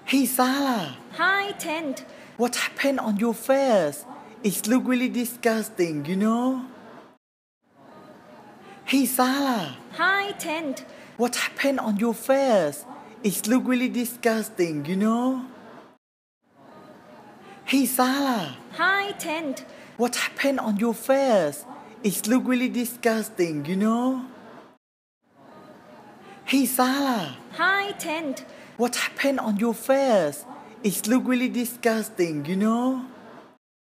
Hey Sarah, Hi, Tent. what happened on your face? It look really disgusting, you know? Hey Sarah, Hi, Tent. what happened on your face? It look really disgusting, you know? Hey Sarah, Hi, Tent. what happened on your face? It look really disgusting, you know? Hey Sarah, Hi, Tent. what happened on your face? It look really disgusting, you know?